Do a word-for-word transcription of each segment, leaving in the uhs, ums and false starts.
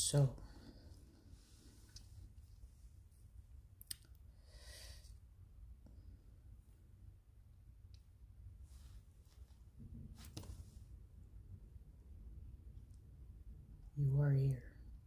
So, you are here.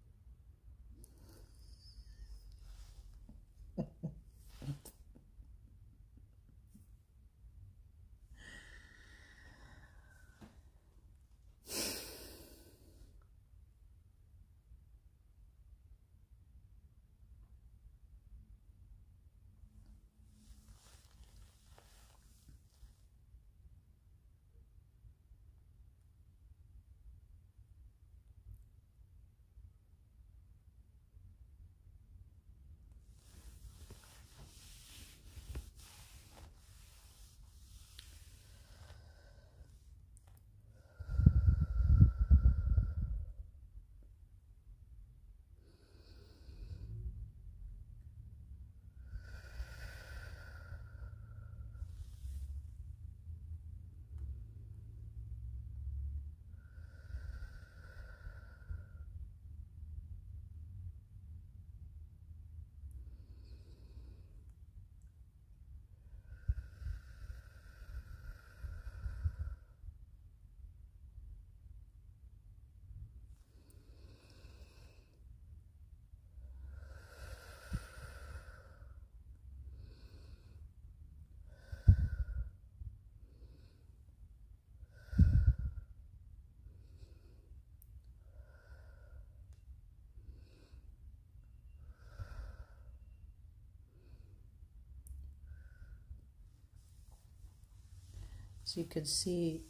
So you could see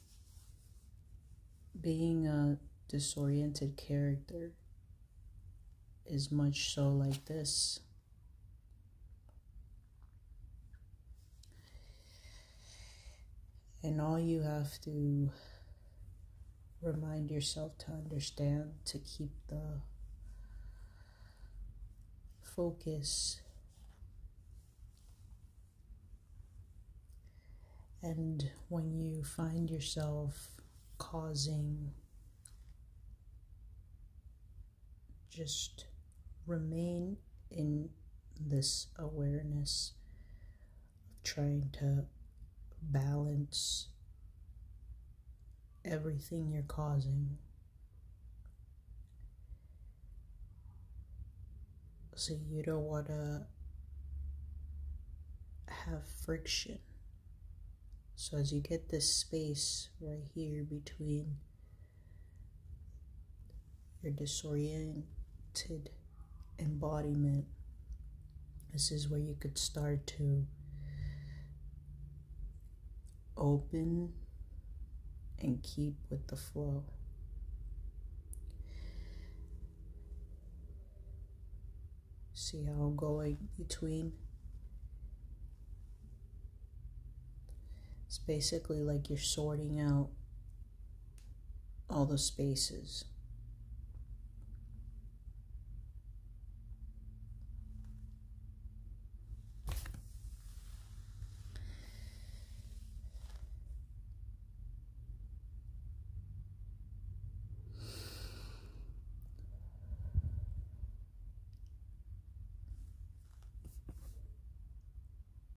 being a disoriented character is much so like this. And all you have to remind yourself to understand to keep the focus and when you find yourself causing, just remain in this awareness of trying to balance everything you're causing. So you don't want to have friction. So as you get this space right here between your disoriented embodiment, this is where you could start to open and keep with the flow. See how I'm going between? It's basically like you're sorting out all the spaces.